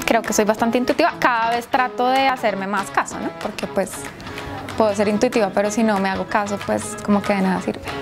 creo que soy bastante intuitiva. Cada vez trato de hacerme más caso, ¿no? Porque pues puedo ser intuitiva, pero si no me hago caso, pues como que de nada sirve.